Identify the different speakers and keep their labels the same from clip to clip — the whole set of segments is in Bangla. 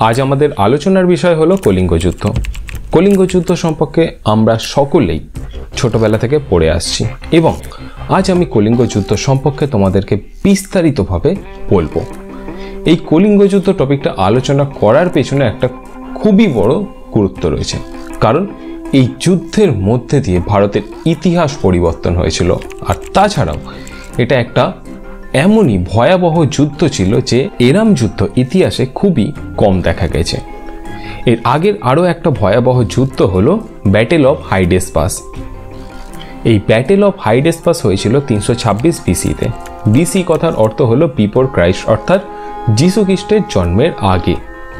Speaker 1: আজ আমাদের আলোচনার বিষয় হলো কলিঙ্গ যুদ্ধ। কলিঙ্গ যুদ্ধ সম্পর্কে আমরা সকলেই ছোটবেলা থেকে পড়ে আসছি এবং আজ আমি কলিঙ্গ যুদ্ধ সম্পর্কে তোমাদেরকে বিস্তারিতভাবে বলবো। এই কলিঙ্গ যুদ্ধ টপিকটা আলোচনা করার পেছনে একটা খুবই বড় গুরুত্ব রয়েছে, কারণ এই যুদ্ধের মধ্যে দিয়ে ভারতের ইতিহাস পরিবর্তন হয়েছিল। আর তাছাড়াও এটা একটা এমনই ভয়াবহ যুদ্ধ ছিল যে এরম যুদ্ধ ইতিহাসে খুবই কম দেখা গেছে। এর আগের আরও একটা ভয়াবহ যুদ্ধ হলো ব্যাটেল অফ হাইডেসপাস। এই ব্যাটেল অফ হাইডেসপাস হয়েছিল 326 বিসিতে। বিসি কথার অর্থ হলো বিফোর ক্রাইস্ট, অর্থাৎ যিশু খ্রিস্টের জন্মের আগে।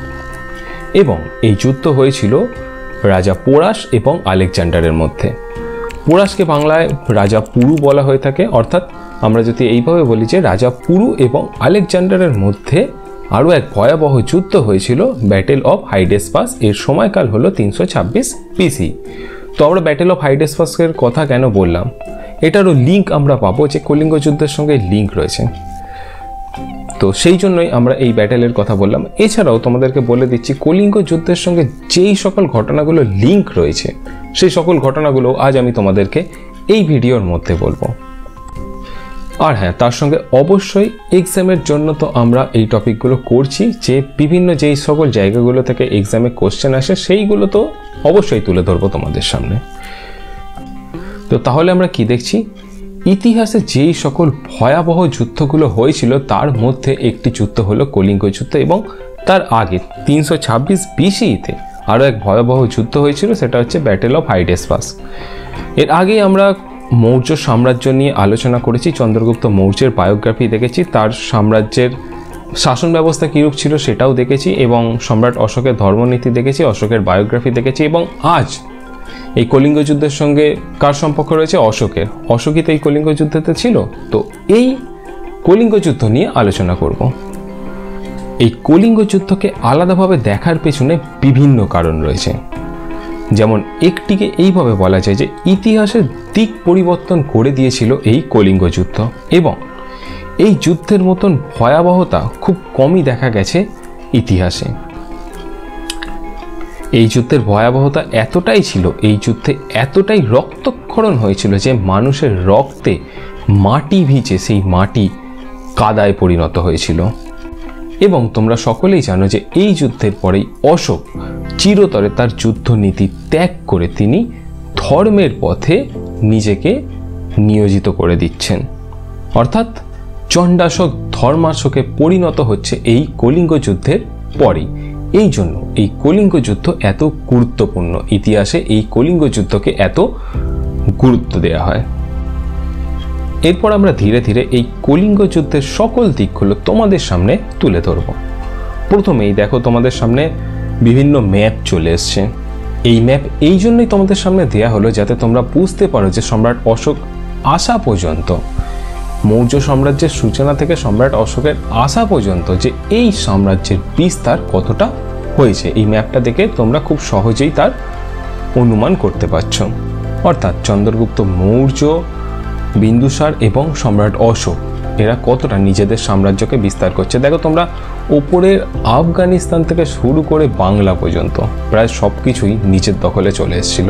Speaker 1: এবং এই যুদ্ধ হয়েছিল রাজা পোরাস এবং আলেকজান্ডারের মধ্যে। পোরাসকে বাংলায় রাজা পুরু বলা হয়ে থাকে, অর্থাৎ আমরা যদি এইভাবে বলি যে রাজা পুরু এবং আলেকজান্ডারের মধ্যে আরও এক ভয়াবহ যুদ্ধ হয়েছিল ব্যাটেল অফ হাইডেসপাস। এর সময়কাল হলো 326 বিসি। তো আমরা ব্যাটেল অফ হাইডেসপাসের কথা কেন বললাম, এটারও লিঙ্ক আমরা পাবো যে কলিঙ্গ যুদ্ধের সঙ্গে লিঙ্ক রয়েছে, তো সেই জন্যই আমরা এই ব্যাটেলের কথা বললাম। এছাড়াও তোমাদেরকে বলে দিচ্ছি কলিঙ্গ যুদ্ধের সঙ্গে যেই সকল ঘটনাগুলো লিঙ্ক রয়েছে সেই সকল ঘটনাগুলো আজ আমি তোমাদেরকে এই ভিডিওর মধ্যে বলবো। আর হ্যাঁ, তার সঙ্গে অবশ্যই এক্সামের জন্য তো আমরা এই টপিকগুলো করছি, যে বিভিন্ন যেই সকল জায়গাগুলো থেকে এক্সামে কোশ্চেন আসে সেইগুলো তো অবশ্যই তুলে ধরবো তোমাদের সামনে। তো তাহলে আমরা কি দেখছি, ইতিহাসে যেই সকল ভয়াবহ যুদ্ধগুলো হয়েছিল তার মধ্যে একটি যুদ্ধ হলো কলিঙ্গ যুদ্ধ, এবং তার আগে 326 বিসিতে আরও এক ভয়াবহ যুদ্ধ হয়েছিল, সেটা হচ্ছে ব্যাটেল অফ হাইডেসপাস। এর আগে আমরা মৌর্য সাম্রাজ্য নিয়ে আলোচনা করেছি, চন্দ্রগুপ্ত মৌর্যের বায়োগ্রাফি দেখেছি, তার সাম্রাজ্যের শাসন ব্যবস্থা কীরূপ ছিল সেটাও দেখেছি, এবং সম্রাট অশোকের ধর্মনীতি দেখেছি, অশোকের বায়োগ্রাফি দেখেছি। এবং আজ এই কলিঙ্গ যুদ্ধের সঙ্গে কার সম্পর্ক রয়েছে? অশোকের। অশোকই তো এই কলিঙ্গ যুদ্ধতে ছিল। তো এই কলিঙ্গ যুদ্ধ নিয়ে আলোচনা করব। এই কলিঙ্গ যুদ্ধকে আলাদাভাবে দেখার পেছনে বিভিন্ন কারণ রয়েছে। যেমন একটিকে এইভাবে বলা যায় যে ইতিহাসের দিক পরিবর্তন করে দিয়েছিল এই কলিঙ্গ যুদ্ধ, এবং এই যুদ্ধের মতন ভয়াবহতা খুব কমই দেখা গেছে ইতিহাসে। এই যুদ্ধের ভয়াবহতা এতটাই ছিল, এই যুদ্ধে এতটাই রক্তক্ষরণ হয়েছিল যে মানুষের রক্তে মাটি ভিজে সেই মাটি কাদায় পরিণত হয়েছিল। এবং তোমরা সকলেই জানো যে এই যুদ্ধের পরেই অশোক চিরতরে তার যুদ্ধনীতি ত্যাগ করে তিনি ধর্মের পথে নিজেকে নিয়োজিত করে দিচ্ছেন, অর্থাৎ চণ্ডাশোক ধর্মাশোকে পরিণত হচ্ছে এই কলিঙ্গ যুদ্ধের পরেই। এই জন্য এই কলিঙ্গ যুদ্ধ এত গুরুত্বপূর্ণ, ইতিহাসে এই কলিঙ্গ যুদ্ধকে এত গুরুত্ব দেওয়া হয়। এরপর আমরা ধীরে ধীরে এই কলিঙ্গ যুদ্ধের সকল দিকগুলো তোমাদের সামনে তুলে ধরব। প্রথমেই দেখো তোমাদের সামনে বিভিন্ন ম্যাপ চলে এসছে। এই ম্যাপ এই জন্যই তোমাদের সামনে দেয়া হলো যাতে তোমরা বুঝতে পারো যে সম্রাট অশোক আসা পর্যন্ত, মৌর্য সাম্রাজ্যের সূচনা থেকে সম্রাট অশোকের আসা পর্যন্ত যে এই সাম্রাজ্যের বিস্তার কতটা হয়েছে। এই ম্যাপটা দেখে তোমরা খুব সহজেই তার অনুমান করতে পারছো। অর্থাৎ চন্দ্রগুপ্ত মৌর্য, বিন্দুসার এবং সম্রাট অশোক এরা কতটা নিজেদের সাম্রাজ্যকে বিস্তার করছে। দেখো তোমরা ওপরের আফগানিস্তান থেকে শুরু করে বাংলা পর্যন্ত প্রায় সব কিছুই নিজের দখলে চলে এসেছিল।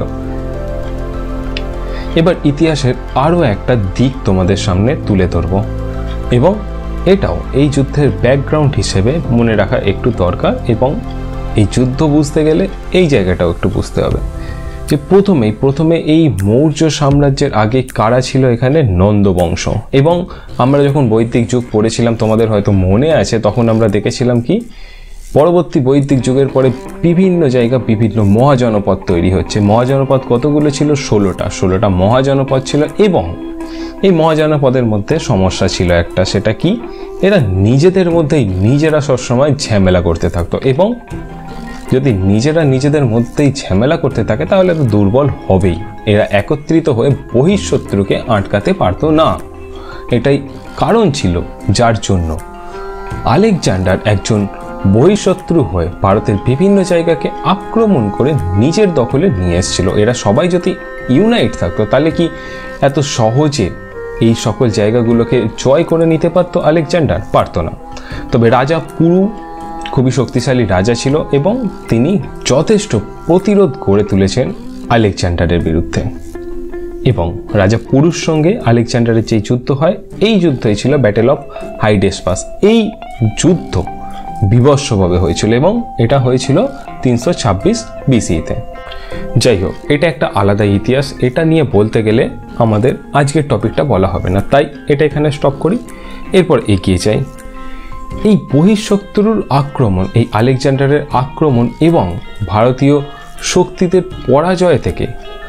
Speaker 1: এবার ইতিহাসের আরও একটা দিক তোমাদের সামনে তুলে ধরব, এবং এটাও এই যুদ্ধের ব্যাকগ্রাউন্ড হিসেবে মনে রাখা একটু দরকার, এবং এই যুদ্ধ বুঝতে গেলে এই জায়গাটাও একটু বুঝতে হবে যে প্রথমে এই মৌর্য সাম্রাজ্যের আগে কারা ছিল এখানে? নন্দ বংশ। এবং আমরা যখন বৈদিক যুগ পড়েছিলাম তোমাদের হয়তো মনে আছে, তখন আমরা দেখেছিলাম কি পরবর্তী বৈদিক যুগের পরে বিভিন্ন জায়গা বিভিন্ন মহাজনপদ তৈরি হচ্ছে। মহাজনপদ কতগুলো ছিল? 16টা মহাজনপদ ছিল। এবং এই মহাজনপদের মধ্যে সমস্যা ছিল একটা, সেটা কি? এরা নিজেদের মধ্যেই নিজেরা সবসময় ঝামেলা করতে থাকতো, এবং যদি নিজেদের মধ্যেই ঝামেলা করতে থাকে তাহলে তো দুর্বল হবেই। এরা একত্রিত হয়ে বহিঃশত্রুকে আটকাতে পারতো না। এটাই কারণ ছিল যার জন্য আলেকজান্ডার একজন বহিঃশত্রু হয়ে ভারতের বিভিন্ন জায়গাকে আক্রমণ করে নিজের দখলে নিয়ে এসেছিল। এরা সবাই যদি ইউনাইট থাকতো তাহলে কি এত সহজে এই সকল জায়গাগুলোকে জয় করে নিতে পারতো আলেকজান্ডার? পারতো না। তবে রাজা পুরু খুবই শক্তিশালী রাজা ছিল এবং তিনি যথেষ্ট প্রতিরোধ গড়ে তুলেছেন আলেকজান্ডারের বিরুদ্ধে। এবং রাজা পুরুষ সঙ্গে আলেকজান্ডারের যে যুদ্ধ হয়, এই যুদ্ধই ছিল ব্যাটেল অফ হাইডেসপাস। এই যুদ্ধ বিভৎসভাবে হয়েছিল এবং এটা হয়েছিল 326 বিসিতে। যাই হোক, এটা একটা আলাদা ইতিহাস, এটা নিয়ে বলতে গেলে আমাদের আজকের টপিকটা বলা হবে না, তাই এটা এখানে স্টপ করি, এরপর এগিয়ে যাই। এই বহিঃশত্রুর আক্রমণ, এই আলেকজান্ডারের আক্রমণ এবং ভারতীয় শক্তিদের পরাজয় থেকে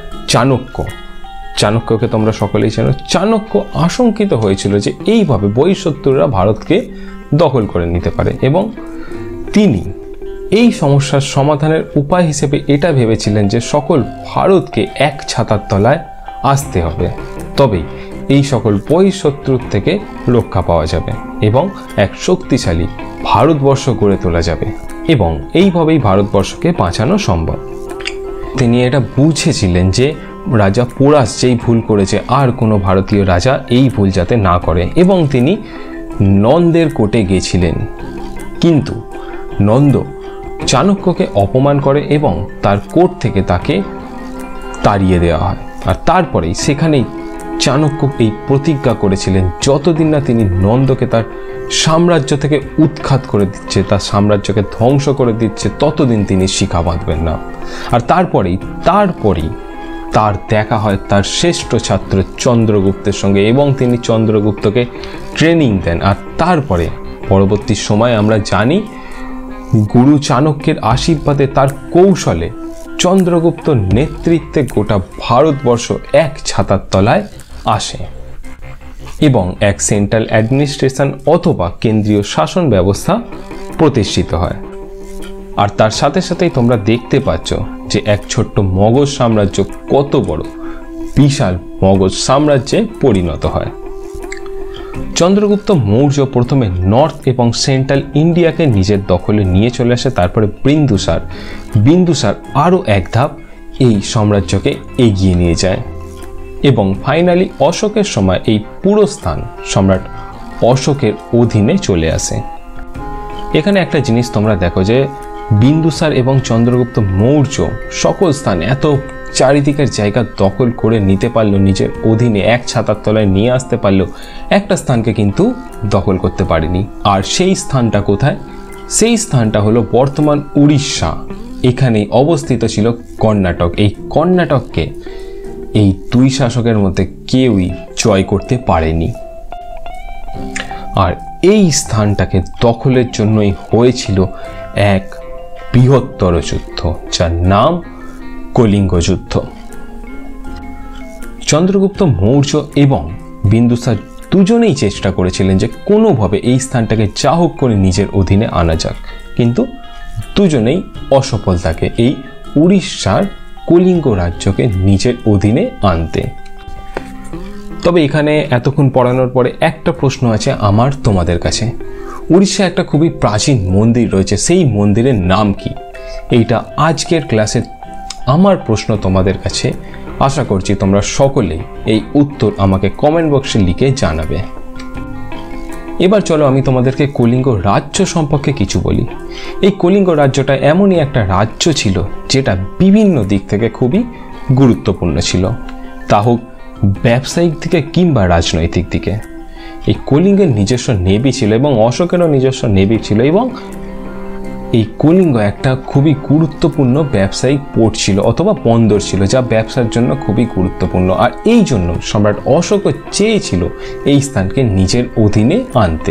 Speaker 1: চাণক্যকে তোমরা সকলেই জানো, চাণক্য আশঙ্কিত হয়েছিল যে এইভাবে বহিঃশত্রুরা ভারতকে দখল করে নিতে পারে এবং তিনি এই সমস্যার সমাধানের উপায় হিসেবে এটা ভেবেছিলেন যে সকল ভারতকে এক ছাতার তলায় আসতে হবে, তবেই এই সকল বহিঃশত্রুর থেকে রক্ষা পাওয়া যাবে এবং এক শক্তিশালী ভারতবর্ষ গড়ে তোলা যাবে এবং এইভাবেই ভারতবর্ষকে বাঁচানো সম্ভব। তিনি এটা বুঝেছিলেন যে রাজা পোরাস যেই ভুল করেছে আর কোনো ভারতীয় রাজা এই ভুল যাতে না করে এবং তিনি নন্দের কোর্টে গেছিলেন, কিন্তু নন্দ চাণক্যকে অপমান করে এবং তার কোর্ট থেকে তাকে তাড়িয়ে দেওয়া হয়। আর তারপরেই সেখানেই চাণক্য এই প্রতিজ্ঞা করেছিলেন যতদিন না তিনি নন্দকে তার সাম্রাজ্য থেকে উৎখাত করে দিচ্ছে, তার সাম্রাজ্যকে ধ্বংস করে দিচ্ছে, ততদিন তিনি শিখা বাঁধবেন না। আর তারপরেই তার দেখা হয় তার শ্রেষ্ঠ ছাত্র চন্দ্রগুপ্তের সঙ্গে এবং তিনি চন্দ্রগুপ্তকে ট্রেনিং দেন। আর তারপরে পরবর্তী সময় আমরা জানি গুরু চাণক্যের আশীর্বাদে, তার কৌশলে চন্দ্রগুপ্ত নেতৃত্বে গোটা ভারতবর্ষ এক ছাতার তলায় আসে এবং এক সেন্ট্রাল অ্যাডমিনিস্ট্রেশন অথবা কেন্দ্রীয় শাসন ব্যবস্থা প্রতিষ্ঠিত হয়। আর তার সাথে সাথেই তোমরা দেখতে পাচ্ছ যে এক ছোট্ট মগধ সাম্রাজ্য কত বড় বিশাল মগধ সাম্রাজ্যে পরিণত হয়। চন্দ্রগুপ্ত মৌর্য প্রথমে নর্থ এবং সেন্ট্রাল ইন্ডিয়াকে নিজের দখলে নিয়ে চলে আসে, তারপরে বিন্দুসার আরও এক ধাপ এই সাম্রাজ্যকে এগিয়ে নিয়ে যায় এবং ফাইনালি অশোকের সময় এই পুরো স্থান সম্রাট অশোকের অধীনে চলে আসে। এখানে একটা জিনিস তোমরা দেখো যে বিন্দুসার এবং চন্দ্রগুপ্ত মৌর্য সকল স্থান এত চারিদিকের জায়গা দখল করে নিতে পারলো, নিজের অধীনে এক ছাতার তলায় নিয়ে আসতে পারলো, একটা স্থানকে কিন্তু দখল করতে পারেনি। আর সেই স্থানটা কোথায়? সেই স্থানটা হলো বর্তমান উড়িষ্যা। এখানেই অবস্থিত ছিল কর্ণাটক। এই কর্ণাটককে এই দুই শাসকের মধ্যে কেউই জয় করতে পারেনি। আর এই স্থানটাকে দখলের জন্যই হয়েছিল এক বৃহত্তর যুদ্ধ, যার নাম কলিঙ্গ যুদ্ধ। চন্দ্রগুপ্ত মৌর্য এবং বিন্দুসার দুজনেই চেষ্টা করেছিলেন যে কোনোভাবে এই স্থানটাকে যা হোক করে নিজের অধীনে আনা যাক, কিন্তু দুজনেই অসফল থাকে এই উড়িষ্যার কলিঙ্গ রাজ্যকে নিজের অধীনে আনতে। তবে এখানে এতক্ষণ পড়ানোর পরে একটা প্রশ্ন আছে আমার তোমাদের কাছে। উড়িষ্যা একটা খুবই প্রাচীন মন্দির রয়েছে, সেই মন্দিরের নাম কি? এইটা আজকের ক্লাসে আমার প্রশ্ন তোমাদের কাছে। আশা করছি তোমরা সকলেই এই উত্তর আমাকে কমেন্ট বক্সে লিখে জানাবে। এবার চলো আমি তোমাদেরকে কলিঙ্গ রাজ্য সম্পর্কে কিছু বলি। এই কলিঙ্গ রাজ্যটা এমনই একটা রাজ্য ছিল যেটা বিভিন্ন দিক থেকে খুবই গুরুত্বপূর্ণ ছিল, তা হোক ব্যবসায়িক দিকে কিংবা রাজনৈতিক দিকে। এই কলিঙ্গের নিজস্ব নেভি ছিল এবং অশোকেরও নিজস্ব নেভি ছিল এবং এই কলিঙ্গ একটা খুবই গুরুত্বপূর্ণ ব্যবসায়িক পোর্ট ছিল অথবা বন্দর ছিল, যা ব্যবসার জন্য খুবই গুরুত্বপূর্ণ। আর এই জন্য সম্রাট অশোকও চেয়েছিল এই স্থানকে নিজের অধীনে আনতে।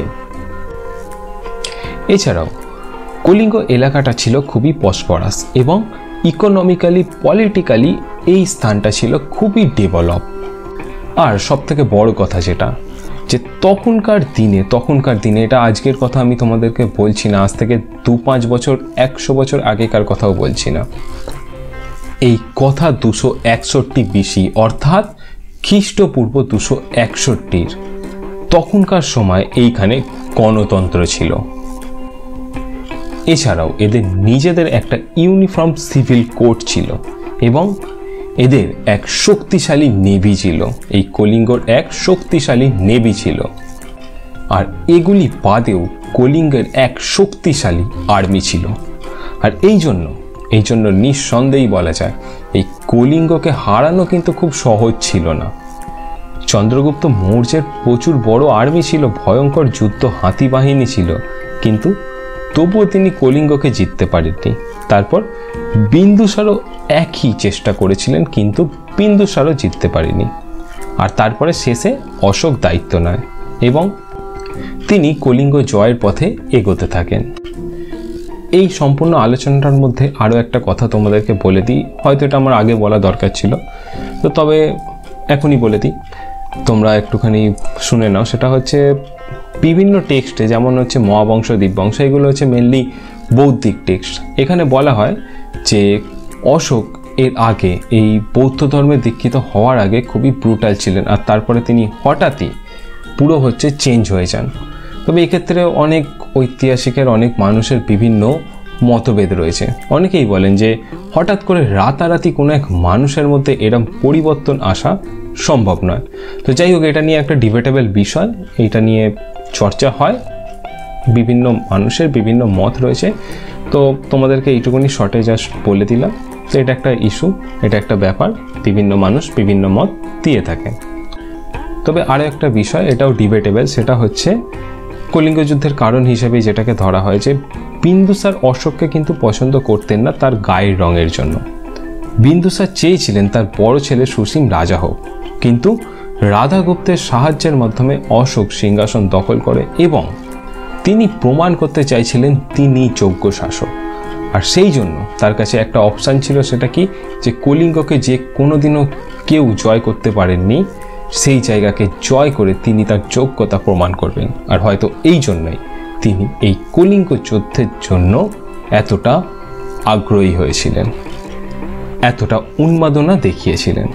Speaker 1: এছাড়াও কলিঙ্গ এলাকাটা ছিল খুবই পসপরাস এবং ইকোনমিক্যালি পলিটিক্যালি এই স্থানটা ছিল খুবই ডেভেলপ। আর সবথেকে বড় কথা যেটা, যে তখনকার দিনে এটা আজকের কথা আমি তোমাদেরকে বলছি না, আজ থেকে 2-5 বছর 100 বছর আগেকার কথাও বলছি না, এই কথা 261 বিসি অর্থাৎ খ্রিস্টপূর্ব 261 তখনকার সময় এইখানে গণতন্ত্র ছিল। এছাড়াও এদের নিজেদের একটা ইউনিফর্ম সিভিল কোড ছিল এবং এদের এক শক্তিশালী নেভি ছিল। এই কলিঙ্গর এক শক্তিশালী নেভি ছিল। আর এগুলি বাদেও কলিঙ্গের এক শক্তিশালী আর্মি ছিল। আর এই জন্য নিঃসন্দেহেই বলা যায় এই কলিঙ্গকে হারানো কিন্তু খুব সহজ ছিল না। চন্দ্রগুপ্ত মৌর্যের প্রচুর বড় আর্মি ছিল, ভয়ঙ্কর যুদ্ধ হাতি বাহিনী ছিল, কিন্তু তবুও তিনি কলিঙ্গকে জিততে পারেননি। তারপর বিন্দুসারও একই চেষ্টা করেছিলেন, কিন্তু বিন্দুসারও জিততে পারেনি। আর তারপরে শেষে অশোক দায়িত্ব নেয় এবং তিনি কলিঙ্গ জয়ের পথে এগোতে থাকেন। এই সম্পূর্ণ আলোচনাটার মধ্যে আরও একটা কথা তোমাদেরকে বলে দিই, হয়তো এটা আমার আগে বলা দরকার ছিল, তো তবে এখনই বলে দিই, তোমরা একটুখানি শুনে নাও। সেটা হচ্ছে বিভিন্ন টেক্সটে, যেমন হচ্ছে মহাবংশ, দীপবংশ, এগুলো হচ্ছে মেনলি বৌদ্ধিক টেক্সট। এখানে বলা হয় যে অশোক এর আগে এই বৌদ্ধ ধর্মে দীক্ষিত হওয়ার আগে খুবই ব্রুটাল ছিলেন, আর তারপরে তিনি হঠাৎই পুরো হচ্ছে চেঞ্জ হয়ে যান। তবে এক্ষেত্রে অনেক ঐতিহাসিকের, অনেক মানুষের বিভিন্ন মতভেদ রয়েছে। অনেকেই বলেন যে হঠাৎ করে রাতারাতি কোনো এক মানুষের মধ্যে এরকম পরিবর্তন আসা সম্ভব নয়। তো যাই হোক, এটা নিয়ে একটা ডিবেটেবল বিষয়, এটা নিয়ে চর্চা হয়, বিভিন্ন মানুষের বিভিন্ন মত রয়েছে। তো তোমাদেরকে এইটুকুনি শর্টে জাস্ট বলে দিলাম। তো এটা একটা ইস্যু, এটা একটা ব্যাপার, বিভিন্ন মানুষ বিভিন্ন মত দিয়ে থাকে। তবে আরও একটা বিষয়, এটাও ডিবেটেবল, সেটা হচ্ছে কলিঙ্গ যুদ্ধের কারণ হিসেবে যেটাকে ধরা হয় যে বিন্দুসার অশোককে কিন্তু পছন্দ করতেন না তার গায়ের রঙের জন্য। বিন্দুসার চেয়েছিলেন তার বড় ছেলে সুসীম রাজা হোক, কিন্তু রাধাগুপ্তের সাহায্যের মাধ্যমে অশোক সিংহাসন দখল করে এবং তিনি প্রমাণ করতে চাইছিলেন তিনি যোগ্য শাসক। আর সেই জন্য তার কাছে একটা অপশান ছিল, সেটা কি, যে কলিঙ্গকে যে কোনোদিনও কেউ জয় করতে পারেননি সেই জায়গাকে জয় করে তিনি তার যোগ্যতা প্রমাণ করবেন। আর হয়তো এই জন্যই তিনি এই কলিঙ্গ যুদ্ধের জন্য এতটা আগ্রহী হয়েছিলেন, এতটা উন্মাদনা দেখিয়েছিলেন।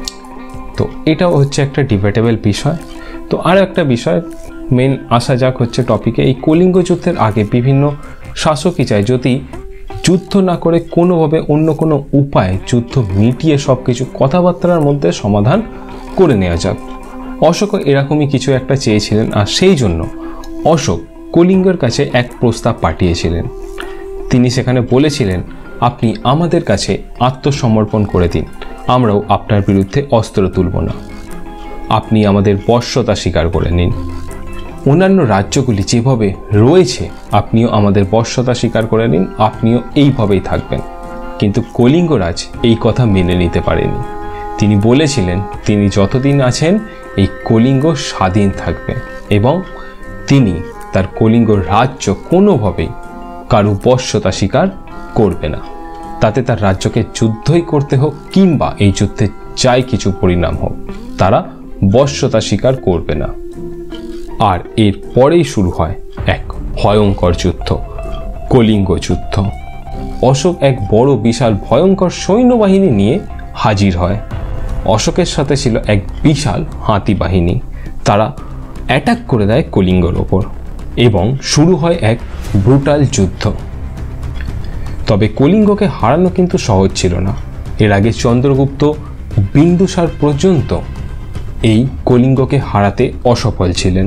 Speaker 1: তো এটাও হচ্ছে একটা ডিবেটেবল বিষয়। তো আরও একটা বিষয়, মেন আসা যাক হচ্ছে টপিকে। এই কলিঙ্গ যুদ্ধের আগে বিভিন্ন শাসকই চায় যদি যুদ্ধ না করে কোনোভাবে অন্য কোনো উপায় যুদ্ধ মিটিয়ে সব কিছু কথাবার্তার মধ্যে সমাধান করে নেওয়া যাক। অশোকও এরকমই কিছু একটা চেয়েছিলেন, আর সেই জন্য অশোক কলিঙ্গের কাছে এক প্রস্তাব পাঠিয়েছিলেন। তিনি সেখানে বলেছিলেন, আপনি আমাদের কাছে আত্মসমর্পণ করে দিন, আমরাও আপনার বিরুদ্ধে অস্ত্র তুলব না, আপনি আমাদের বশ্যতা স্বীকার করে নিন, অন্যান্য রাজ্যগুলি যেভাবে রয়েছে আপনিও আমাদের বশ্যতা স্বীকার করে নিন, আপনিও এইভাবেই থাকবেন। কিন্তু কলিঙ্গরাজ এই কথা মেনে নিতে পারেনি। তিনি বলেছিলেন তিনি যতদিন আছেন এই কলিঙ্গ স্বাধীন থাকবে এবং তিনি তার কলিঙ্গ রাজ্য কোনোভাবেই কারো বশ্যতা স্বীকার করবে না, তাতে তার রাজ্যকে যুদ্ধই করতে হোক কিংবা এই যুদ্ধে যাই কিছু পরিণাম হোক, তারা বশ্যতা স্বীকার করবে না। আর এর পরেই শুরু হয় এক ভয়ঙ্কর যুদ্ধ, কলিঙ্গ যুদ্ধ। অশোক এক বড় বিশাল ভয়ঙ্কর সৈন্যবাহিনী নিয়ে হাজির হয়। অশোকের সাথে ছিল এক বিশাল হাতি বাহিনী। তারা অ্যাটাক করে দেয় কলিঙ্গর ওপর এবং শুরু হয় এক ব্রুটাল যুদ্ধ। তবে কলিঙ্গকে হারানো কিন্তু সহজ ছিল না। এর আগে চন্দ্রগুপ্ত, বিন্দুসার পর্যন্ত এই কলিঙ্গকে হারাতে অসফল ছিলেন।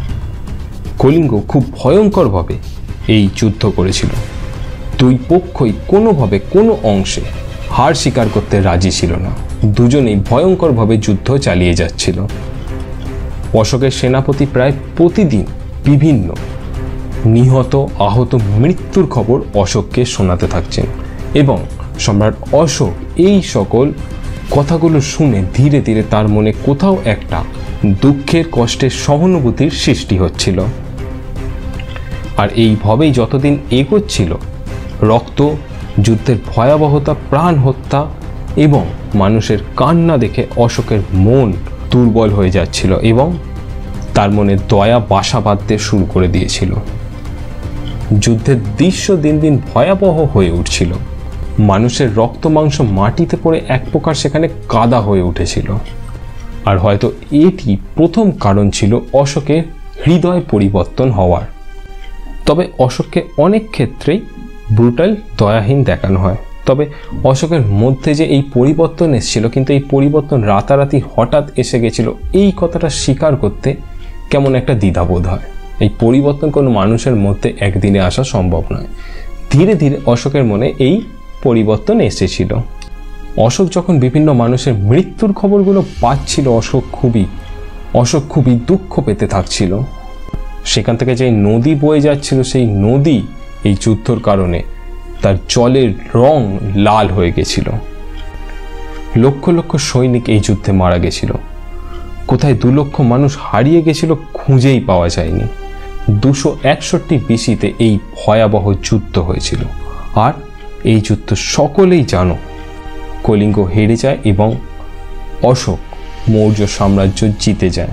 Speaker 1: কলিঙ্গ খুব ভয়ঙ্করভাবে এই যুদ্ধ করেছিল। দুই পক্ষই কোনোভাবে কোনো অংশে হার স্বীকার করতে রাজি ছিল না। দুজনেই ভয়ঙ্করভাবে যুদ্ধ চালিয়ে যাচ্ছিল। অশোকের সেনাপতি প্রায় প্রতিদিন বিভিন্ন নিহত, আহত, মৃত্যুর খবর অশোককে শোনাতে থাকছেন এবং সম্রাট অশোক এই সকল কথাগুলো শুনে ধীরে ধীরে তার মনে কোথাও একটা দুঃখের, কষ্টের, সহানুভূতির সৃষ্টি হচ্ছিল। আর এইভাবেই যতদিন এগোচ্ছিল, রক্ত, যুদ্ধের ভয়াবহতা, প্রাণ হত্যা এবং মানুষের কান্না দেখে অশোকের মন দুর্বল হয়ে যাচ্ছিল এবং তার মনে দয়া বাসা বাঁধতে শুরু করে দিয়েছিল। যুদ্ধের দৃশ্য দিন দিন ভয়াবহ হয়ে উঠছিল। মানুষের রক্ত মাংস মাটিতে পড়ে এক প্রকার সেখানে কাদা হয়ে উঠেছিল। আর হয়তো এটি প্রথম কারণ ছিল অশোকের হৃদয় পরিবর্তন হওয়ার। তবে অশোককে অনেক ক্ষেত্রেই ব্রুটাল, দয়াহীন দেখানো হয়। তবে অশোকের মধ্যে যে এই পরিবর্তন এসেছিল, কিন্তু এই পরিবর্তন রাতারাতি হঠাৎ এসে গেছিল, এই কথাটা স্বীকার করতে কেমন একটা দ্বিধাবোধ হয়। এই পরিবর্তন কোনো মানুষের মধ্যে একদিনে আসা সম্ভব নয়। ধীরে ধীরে অশোকের মনে এই পরিবর্তন এসেছিল। অশোক যখন বিভিন্ন মানুষের মৃত্যুর খবরগুলো পাচ্ছিল, অশোক খুবই দুঃখ পেতে থাকছিল। সেখান থেকে যে নদী বয়ে যাচ্ছিল, সেই নদী এই যুদ্ধর কারণে তার জলের রং লাল হয়ে গেছিল। লক্ষ লক্ষ সৈনিক এই যুদ্ধে মারা গেছিল। কোথায় 2 লক্ষ মানুষ হারিয়ে গেছিল খুঁজেই পাওয়া যায়নি। 261 BC-তে এই ভয়াবহ যুদ্ধ হয়েছিল। আর এই যুদ্ধ সকলেই জানো, কলিঙ্গ হেরে যায় এবং অশোক মৌর্য সাম্রাজ্য জিতে যায়।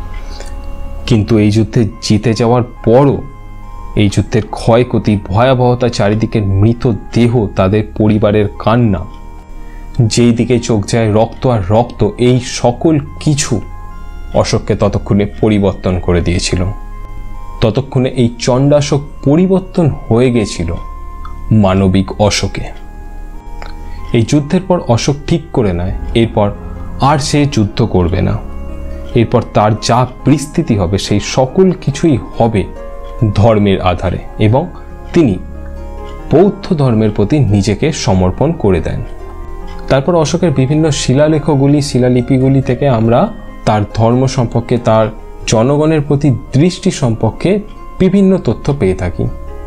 Speaker 1: কিন্তু এই যুদ্ধে জিতে যাওয়ার পরও এই যুদ্ধের ক্ষয়ক্ষতি, ভয়াবহতা, চারিদিকের মৃতদেহ, তাদের পরিবারের কান্না, যেই দিকে চোখ যায় রক্ত আর রক্ত, এই সকল কিছু অশোককে ততক্ষণে পরিবর্তন করে দিয়েছিল। ততক্ষণে এই চণ্ডাশোক পরিবর্তন হয়ে গেছিল মানবিক অশোকে। এই যুদ্ধের পর অশোক ঠিক করে নেয় এরপর আর সে যুদ্ধ করবে না। এরপর তার যা পরিস্থিতি হবে সেই সকল কিছুই হবে ধর্মের আধারে, এবং তিনি বৌদ্ধ ধর্মের প্রতি নিজেকে সমর্পণ করে দেন। তারপর অশোকের বিভিন্ন শিলালিপিগুলি থেকে আমরা তার ধর্ম সম্পর্কে, তার জনগণের প্রতি দৃষ্টি সম্পর্কে বিভিন্ন তথ্য পেয়ে থাকি।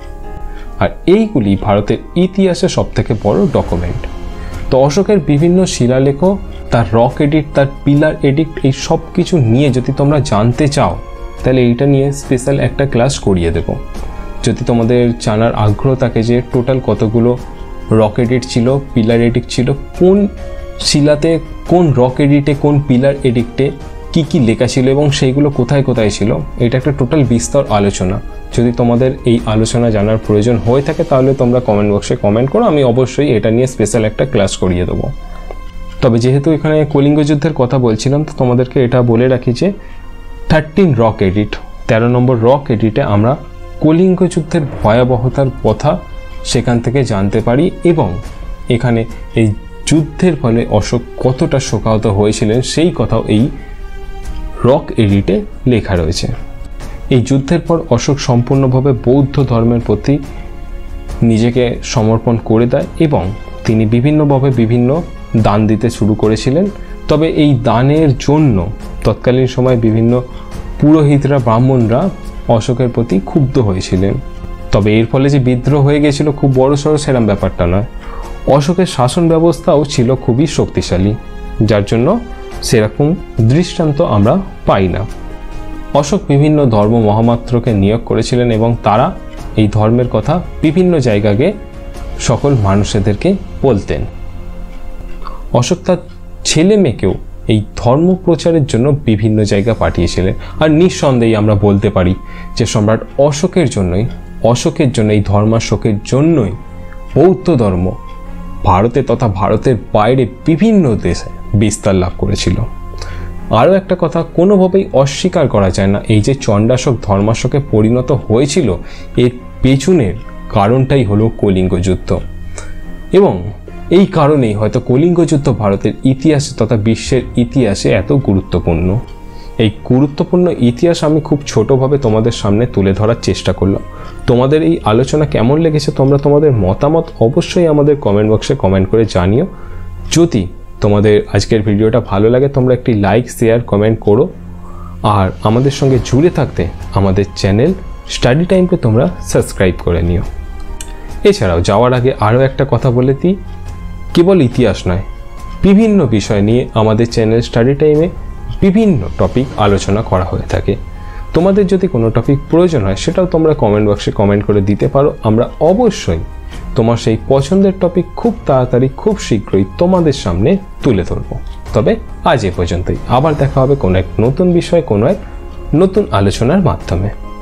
Speaker 1: আর এইগুলি ভারতের ইতিহাসে সবথেকে বড় ডকুমেন্ট। তো অশোকের বিভিন্ন শিলালেখ, তার রক এডিক্ট, তার পিলার এডিক্ট, এই সব কিছু নিয়ে যদি তোমরা জানতে চাও তাহলে এইটা নিয়ে স্পেশাল একটা ক্লাস করিয়ে দেব। যদি তোমাদের জানার আগ্রহ থাকে যে টোটাল কতগুলো রক এডিক্ট ছিল, পিলার এডিক্ট ছিল, কোন শিলাতে, কোন রক এডিটে, কোন পিলার এডিক্টে কি কি লেখা ছিল এবং সেইগুলো কোথায় কোথায় ছিল, এটা একটা টোটাল বিস্তর আলোচনা। যদি তোমাদের এই আলোচনা জানার প্রয়োজন হয়ে থাকে তাহলে তোমরা কমেন্ট বক্সে কমেন্ট করো, আমি অবশ্যই এটা নিয়ে স্পেশাল একটা ক্লাস করিয়ে দেবো। তবে যেহেতু এখানে কলিঙ্গ যুদ্ধের কথা বলছিলাম, তো তোমাদেরকে এটা বলে রাখি যে 13 রক এডিট, 13 নম্বর রক এডিটে আমরা কলিঙ্গ যুদ্ধের ভয়াবহতার কথা সেখান থেকে জানতে পারি, এবং এখানে এই যুদ্ধের ফলে অশোক কতটা শোকাহত হয়েছিলেন সেই কথাও এই রক এডিটে লেখা রয়েছে। এই যুদ্ধের পর অশোক সম্পূর্ণভাবে বৌদ্ধ ধর্মের প্রতি নিজেকে সমর্পণ করে দেয় এবং তিনি বিভিন্নভাবে বিভিন্ন দান দিতে শুরু করেছিলেন। তবে এই দানের জন্য তৎকালীন সময় বিভিন্ন পুরোহিতরা, ব্রাহ্মণরা অশোকের প্রতি ক্ষুব্ধ হয়েছিলেন। তবে এর ফলে যে বিদ্রোহ হয়ে গেছিল খুব বড়সড় সেরকম ব্যাপারটা নয়। অশোকের শাসন ব্যবস্থাও ছিল খুবই শক্তিশালী, যার জন্য সেরকম দৃষ্টান্ত আমরা পাই না। অশোক বিভিন্ন ধর্ম মহামাত্রকে নিয়োগ করেছিলেন এবং তারা এই ধর্মের কথা বিভিন্ন জায়গাকে সকল মানুষদেরকে বলতেন। অশোক তার ছেলে মেয়েকেও এই ধর্ম প্রচারের জন্য বিভিন্ন জায়গা পাঠিয়েছিলেন। আর নিঃসন্দেহে আমরা বলতে পারি যে সম্রাট অশোকের জন্য এই ধর্মাশোকের জন্যই বৌদ্ধ ধর্ম ভারতে তথা ভারতের বাইরে বিভিন্ন দেশে বিস্তার লাভ করেছিল। আরও একটা কথা কোনোভাবেই অস্বীকার করা যায় না, এই যে চণ্ডাশোক ধর্মাশোকে পরিণত হয়েছিল এর পেছনের কারণটাই হলো কলিঙ্গ যুদ্ধ। এবং এই কারণেই হয়তো কলিঙ্গ যুদ্ধ ভারতের ইতিহাসে তথা বিশ্বের ইতিহাসে এত গুরুত্বপূর্ণ। এই গুরুত্বপূর্ণ ইতিহাস আমি খুব ছোটোভাবে তোমাদের সামনে তুলে ধরার চেষ্টা করলাম। তোমাদের এই আলোচনা কেমন লেগেছে তোমরা তোমাদের মতামত অবশ্যই আমাদের কমেন্ট বক্সে কমেন্ট করে জানিও। যদি তোমাদের আজকের ভিডিওটা ভালো লাগে তোমরা একটি লাইক, শেয়ার, কমেন্ট করো। আর আমাদের সঙ্গে জুড়ে থাকতে আমাদের চ্যানেল স্টাডি টাইমকে তোমরা সাবস্ক্রাইব করে নিও। এছাড়াও যাওয়ার আগে আরও একটা কথা বলে দিই, কেবল ইতিহাস নয়, বিভিন্ন বিষয় নিয়ে আমাদের চ্যানেল স্টাডি টাইমে বিভিন্ন টপিক আলোচনা করা হয়ে থাকে। তোমাদের যদি কোনো টপিক প্রয়োজন হয় সেটাও তোমরা কমেন্ট বক্সে কমেন্ট করে দিতে পারো। আমরা অবশ্যই তোমার সেই পছন্দের টপিক খুব তাড়াতাড়ি, খুব শীঘ্রই তোমাদের সামনে তুলে ধরবো। তবে আজ এ পর্যন্তই, আবার দেখা হবে কোনো এক নতুন বিষয়, কোনো এক নতুন আলোচনার মাধ্যমে।